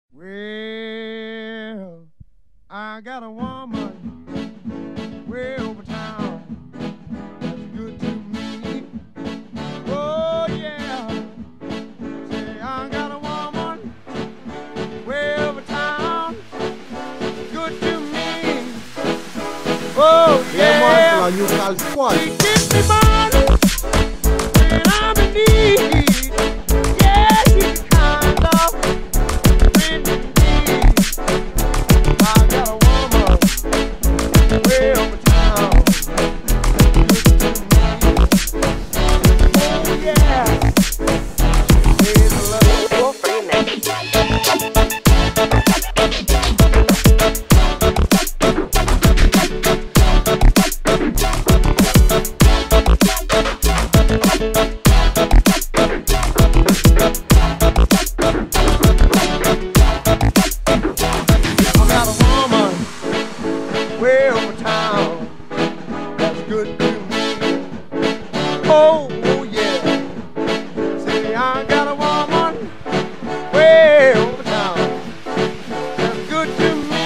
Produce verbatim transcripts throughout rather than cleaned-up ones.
Well, I got a woman way over town that's good to me. Oh yeah, say I got a woman way over town good to me. Oh yeah, she gives me money when I'm in need. Yeah, she's the kind of friend indeed. I got a woman way over town good to me. Oh yeah, she's a little Wwolf remix. way over town that's good to me. Oh, oh yeah. Say I got a woman way over town that's good to me.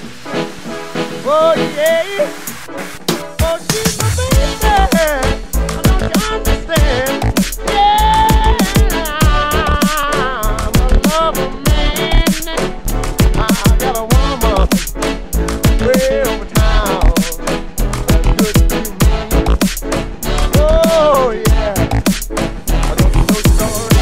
Oh yeah. Oh, she's my baby. I don't you understand? Yeah, I'm a lover man. I got a woman way over town that's good to me. Oh yeah, I don't know your story.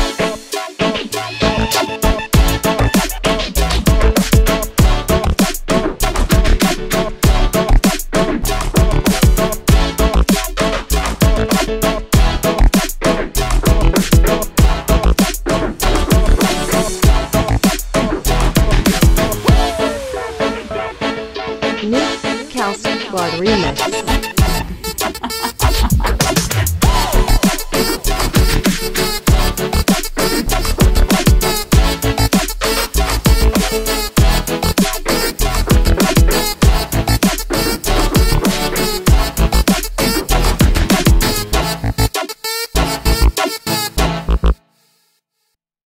New Calcium Blood remix.